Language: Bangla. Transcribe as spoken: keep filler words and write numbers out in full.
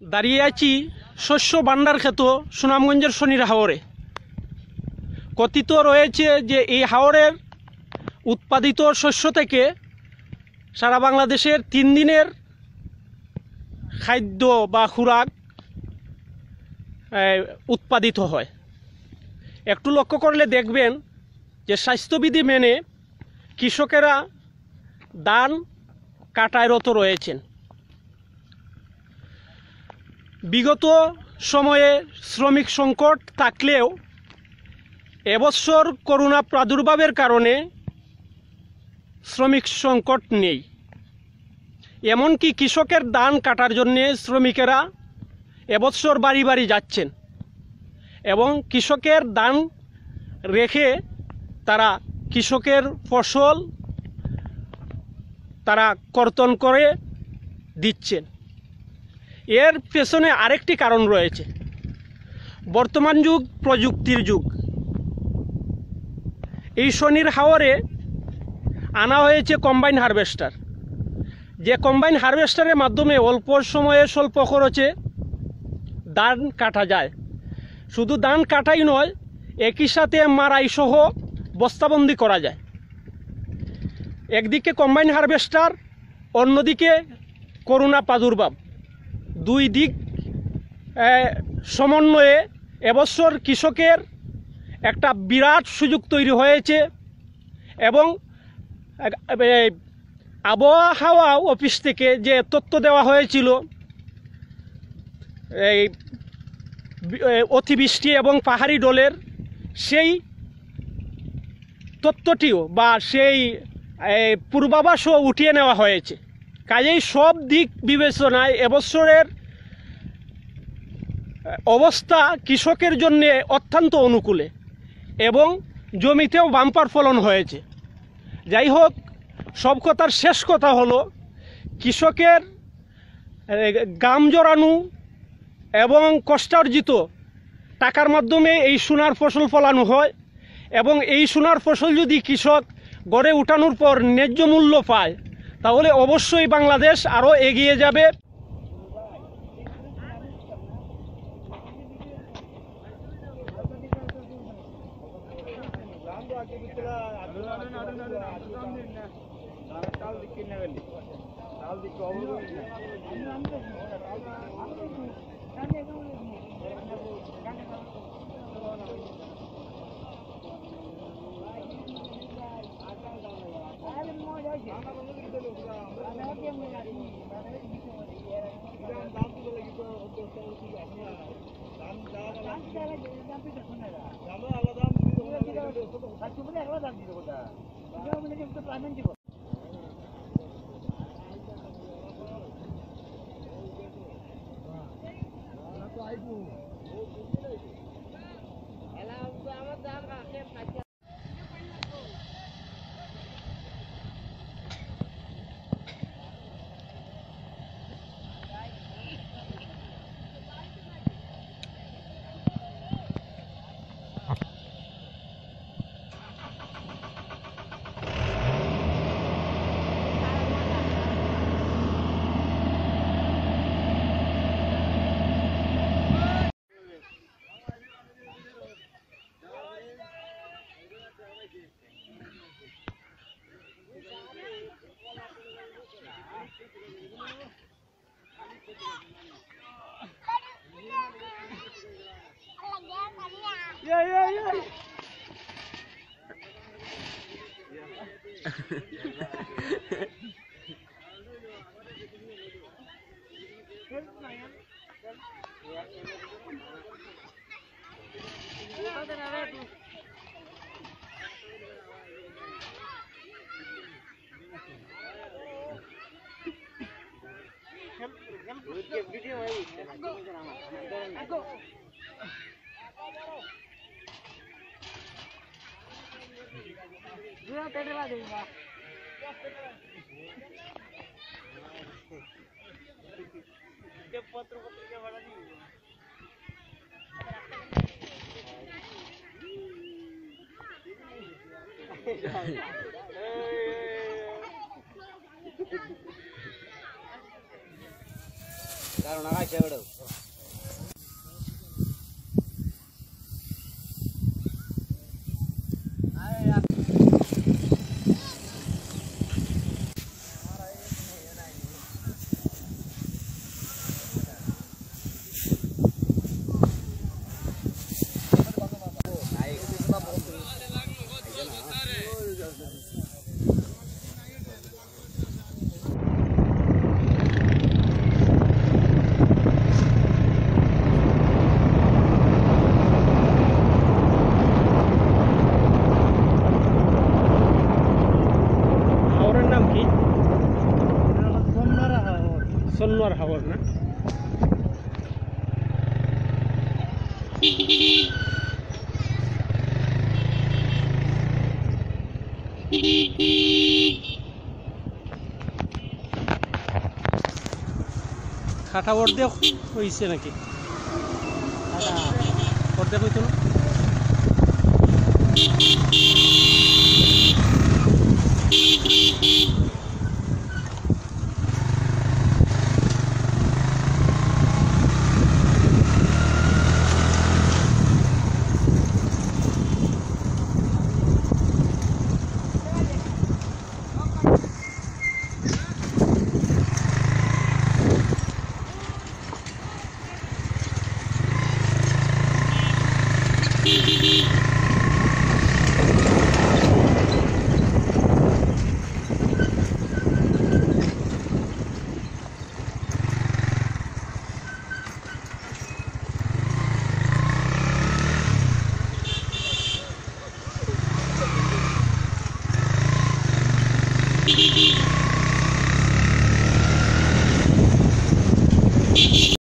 দাঁড়িয়ে আছি শস্য ভাণ্ডার খ্যাত সুনামগঞ্জের শনির হাওরে। কথিত রয়েছে যে এই হাওরের উৎপাদিত শস্য থেকে সারা বাংলাদেশের তিন দিনের খাদ্য বা খুরাক উৎপাদিত হয়। একটু লক্ষ্য করলে দেখবেন যে স্বাস্থ্যবিধি মেনে কৃষকেরা ধান কাটায় রত রয়েছেন। বিগত সময়ে শ্রমিক সংকট থাকলেও এবছর করোনা প্রাদুর্ভাবের কারণে শ্রমিক সংকট নেই। এমনকি কৃষকের ধান কাটার জন্যে শ্রমিকেরা এবছর বাড়ি বাড়ি যাচ্ছেন এবং কৃষকের ধান রেখে তারা কৃষকের ফসল তারা কর্তন করে দিচ্ছেন। এর পেছনে আরেকটি কারণ রয়েছে। বর্তমান যুগ প্রযুক্তির যুগ। এই শনির হাওরে আনা হয়েছে কম্বাইন হারভেস্টার, যে কম্বাইন হারভেস্টারের মাধ্যমে অল্প সময়ে স্বল্প খরচে ধান কাটা যায়। শুধু ধান কাটাই নয়, একই সাথে মারাই সহ বস্তাবন্দি করা যায়। একদিকে কম্বাইন হারভেস্টার, অন্যদিকে করোনা প্রাদুর্ভাব, দুই দিক সমন্বয়ে এবছর কৃষকের একটা বিরাট সুযোগ তৈরি হয়েছে এবং আবহাওয়া অফিস থেকে যে তথ্য দেওয়া হয়েছিল এই অতিবৃষ্টি এবং পাহাড়ি ঢলের, সেই তথ্যটিও বা সেই পূর্বাভাসও উঠিয়ে নেওয়া হয়েছে। কাজেই সব দিক বিবেচনায় এবছরের অবস্থা কৃষকের জন্যে অত্যন্ত অনুকূলে এবং জমিতেও বাম্পার ফলন হয়েছে। যাই হোক, সব কথার শেষ কথা হলো কৃষকের গাম জড়ানো এবং কষ্টার্জিত টাকার মাধ্যমে এই সোনার ফসল ফলানো হয় এবং এই সোনার ফসল যদি কৃষক গড়ে উঠানোর পর ন্যায্য মূল্য পায় তাহলে অবশ্যই বাংলাদেশ আরও এগিয়ে যাবে। Yeah, yeah, yeah. Hey. সন্ন্যার হাওর না? খাটা অর্ধেক হয়েছে নাকি? অর্ধেক হইতো না? Beep beep beep.